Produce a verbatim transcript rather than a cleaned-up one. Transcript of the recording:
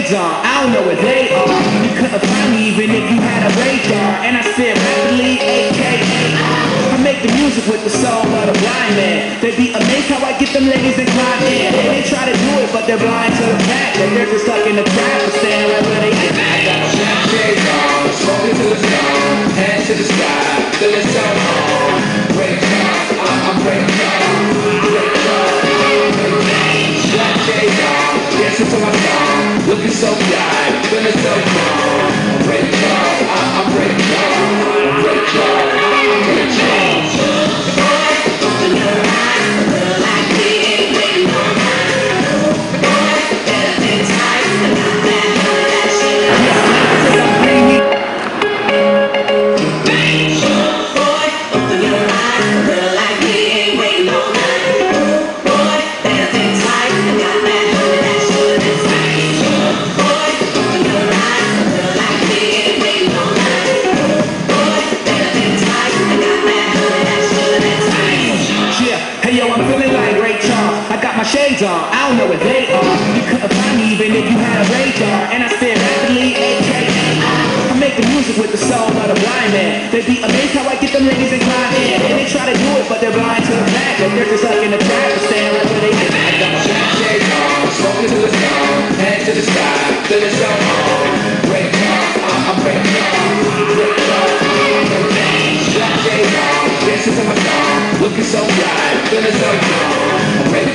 shades on, I don't know where they are. You couldn't find me even if you had a radar. And I said rapidly, A K A I make the music with the soul of the blind man. They be amazed how I get them ladies inclined in. And they try to do it, but they're blind to the fact that they're just stuck in the trap and standing right where they at. I got my black shades on, smoking to the sun, hands to the sky, feeling so home. Break up, I'm breaking up, break up, break up. Black shades on, dancing to my song, looking so fly, feeling so calm. Break up, I'm breaking up, break up, break up. Open your eyes, feel like we ain't waiting on time. Boy, better think twice, I got that money, that shit. Boy, open your eyes, feel like we ain't waiting on time. Boy, better think twice, I got that money, that shit. Boy, open your eyes, feel like we ain't waiting on time. Boy, better think twice, I got that money, that shit. Yeah, hey yo, I'm feeling like Ray Charles. I got my shades on, I don't know where they are. You couldn't find me even if you had a radar. And I said rapidly, A K A I make the music with the soul of the blind man. They be amazed how I get them ladies inclined in. And they try to do it, but they're blind to the fact that they're just stuck in the trap and standing right where they at. I got my black shades on, smoking to the sun, head to the sky, feeling so home. Break up, I'm breaking up, break up, I'm breaking up. Black shades on, dancing to my song, looking so bright, feeling so calm.